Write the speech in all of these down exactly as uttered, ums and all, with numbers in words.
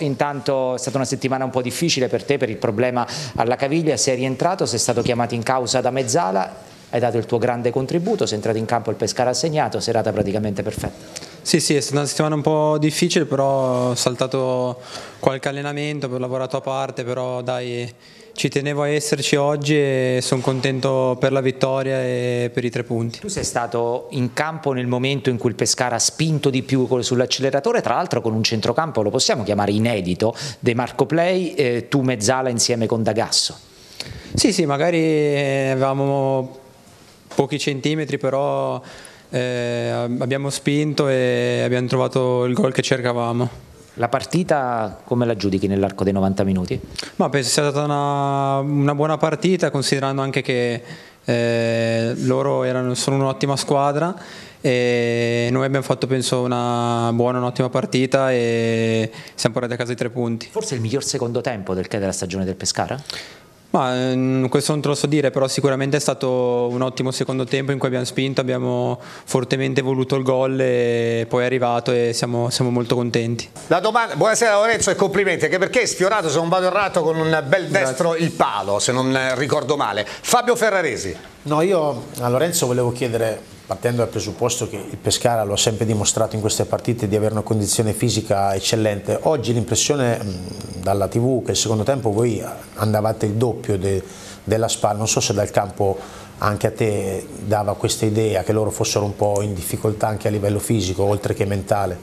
intanto è stata una settimana un po' difficile per te per il problema alla caviglia, sei rientrato, sei stato chiamato in causa da Mezzala, hai dato il tuo grande contributo, sei entrato in campo, il Pescara ha segnato, serata praticamente perfetta. Sì, sì, è stata una settimana un po' difficile, però ho saltato qualche allenamento, ho lavorato a parte, però dai, ci tenevo a esserci oggi e sono contento per la vittoria e per i tre punti. Tu sei stato in campo nel momento in cui il Pescara ha spinto di più sull'acceleratore, tra l'altro con un centrocampo, lo possiamo chiamare inedito, De Marco Play, eh, tu Mezzala insieme con D'Agasso. Sì, sì, magari avevamo pochi centimetri, però eh, abbiamo spinto e abbiamo trovato il gol che cercavamo. La partita come la giudichi nell'arco dei novanta minuti? Ma penso sia stata una, una buona partita, considerando anche che eh, loro erano, sono un'ottima squadra e noi abbiamo fatto penso una buona, un'ottima partita e siamo portati a casa i tre punti. Forse il miglior secondo tempo del che della stagione del Pescara? Ma, questo non te lo so dire, però sicuramente è stato un ottimo secondo tempo in cui abbiamo spinto, abbiamo fortemente voluto il gol e poi è arrivato e siamo, siamo molto contenti. La domanda, buonasera Lorenzo e complimenti, anche perché hai sfiorato, se non vado errato, con un bel destro Grazie. Il palo, se non ricordo male. Fabio Ferraresi. No, io a Lorenzo volevo chiedere, partendo dal presupposto che il Pescara lo ha sempre dimostrato in queste partite di avere una condizione fisica eccellente, oggi l'impressione dalla tivù che il secondo tempo voi andavate il doppio de, della SPAL, non so se dal campo anche a te dava questa idea che loro fossero un po' in difficoltà anche a livello fisico oltre che mentale.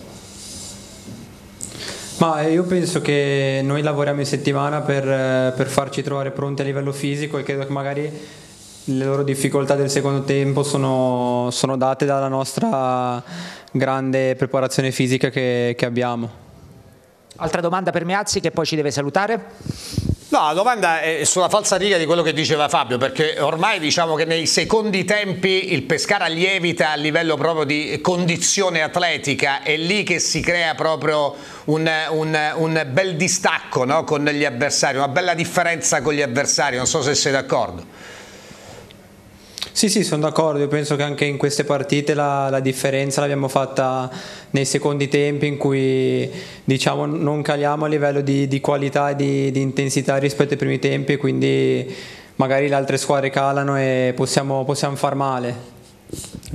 Ma io penso che noi lavoriamo in settimana per, per farci trovare pronti a livello fisico e credo che magari le loro difficoltà del secondo tempo sono, sono date dalla nostra grande preparazione fisica che, che abbiamo. Altra domanda per Meazzi che poi ci deve salutare? No, la domanda è sulla falsariga di quello che diceva Fabio, perché ormai diciamo che nei secondi tempi il Pescara lievita a livello proprio di condizione atletica, è lì che si crea proprio un, un, un bel distacco, no, con gli avversari, una bella differenza con gli avversari, non so se sei d'accordo. Sì, sì, sono d'accordo, io penso che anche in queste partite la, la differenza l'abbiamo fatta nei secondi tempi in cui diciamo non caliamo a livello di, di qualità e di, di intensità rispetto ai primi tempi e quindi magari le altre squadre calano e possiamo, possiamo far male.